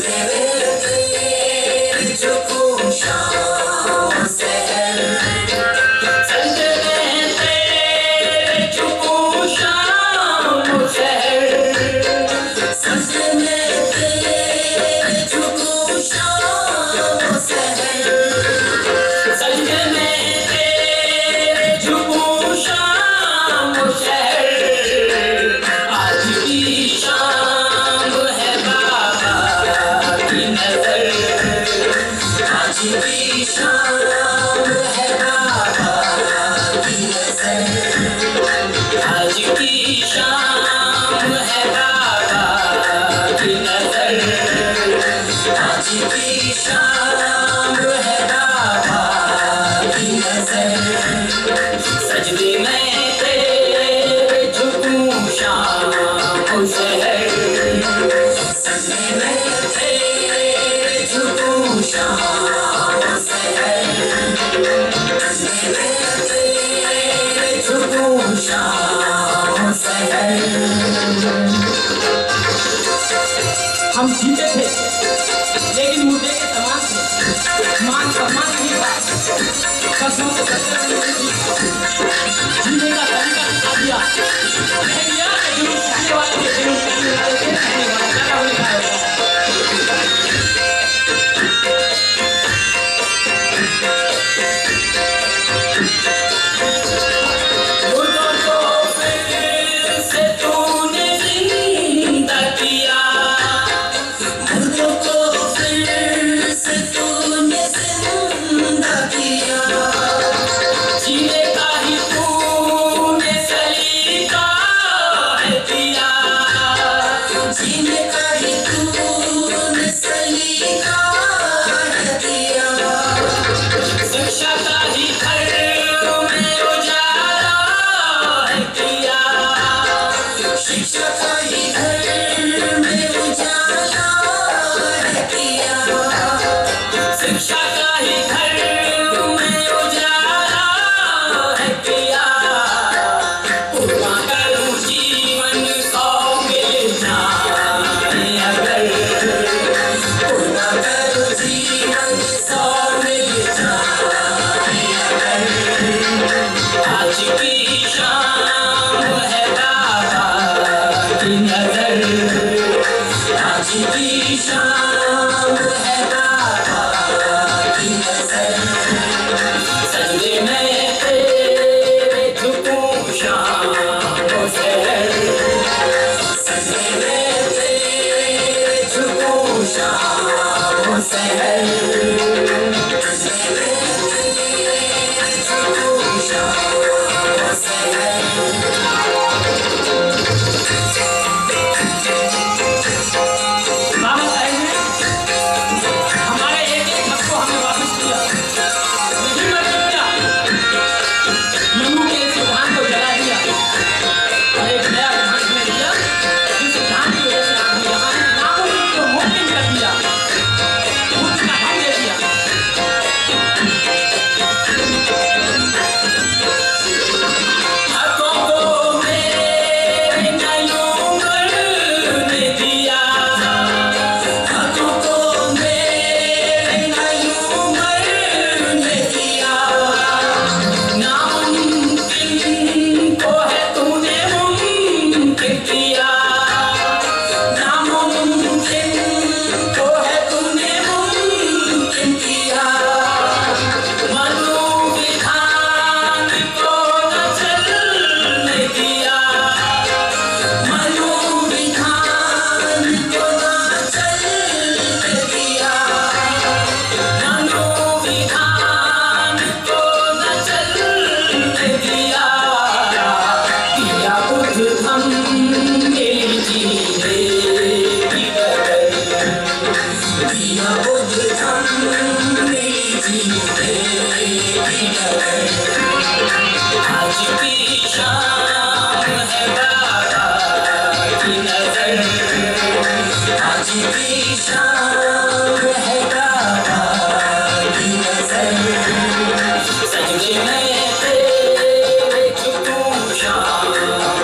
हम जीते थे लेकिन मुद्दे के समान थे, मान सम्मान नहीं था, कसमों से जीने का तरीका सिखा दिया, कह दिया कि जुनून करने वाले थे, जुनून करने वाले थे, करने वाले क्या होने का है।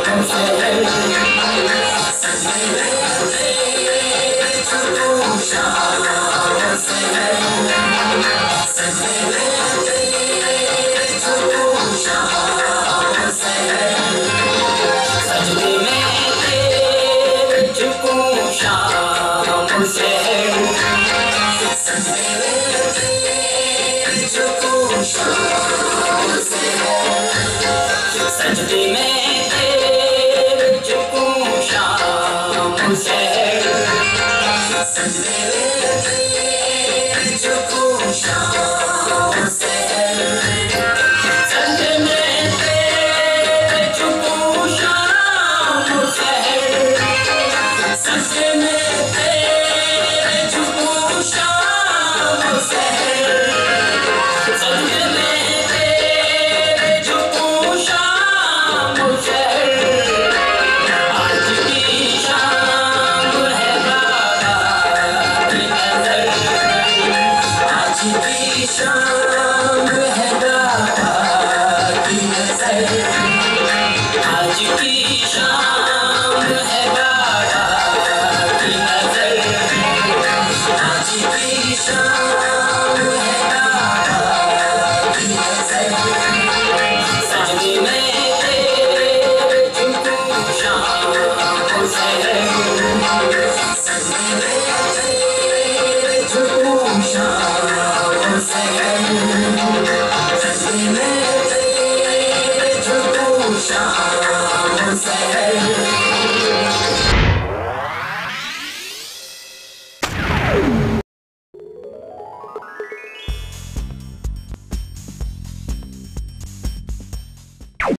Shine. सजदे में तेरे झुकूं शाम से, सजदे में तेरे झुकूं शाम से, सजदे में तेरे झुकूं शाम से, सजदे में तेरे झुकूं शाम से, सजदे में तेरे झुकूं शाम से। आज की शाम है बाबा की नज़र, आज की शाम है बाबा की नज़र, आज की शाम है बाबा की नज़र, आज की शाम है बाबा की नज़र, सजदे में तेरे झुकूं शाम से, सजदे में तेरे झुकूं शाम से, सजदे में तेरे झुकूं शाम